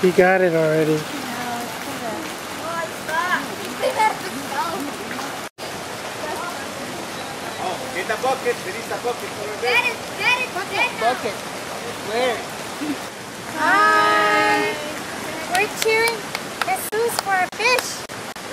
He got it already. Oh, get the bucket. There is a bucket over there. Bucket. Where? Hi. We're cheering Jesus for a fish.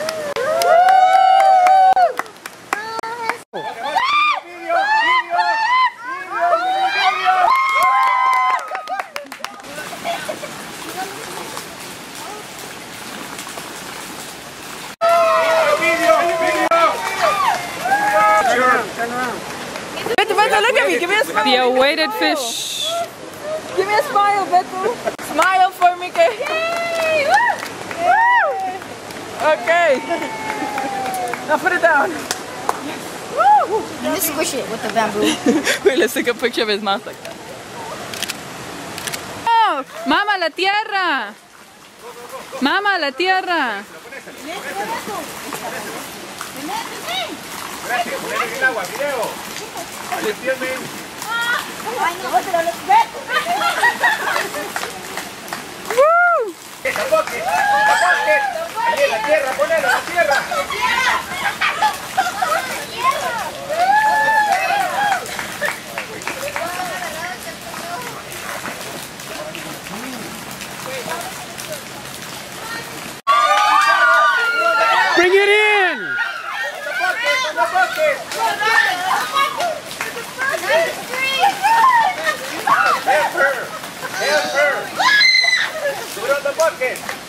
Beto, look at me. Give me a smile. The awaited fish. Give me a smile, Beto. Smile for me, kay. Yay! Woo! Okay. Now put it down. Woo! Just squish it with the bamboo. Wait, let's take a picture of his mouth like that. Oh, Mama, la tierra. Mama, la tierra. Gracias, ponle en el agua, video. Atención, men. Woo! ¡Esa bucket! ¡La bucket! Allí en la tierra, ponelo en la tierra. Bring it in! ¡La bucket! ¡La bucket! Help her! Help her! Put on the bucket!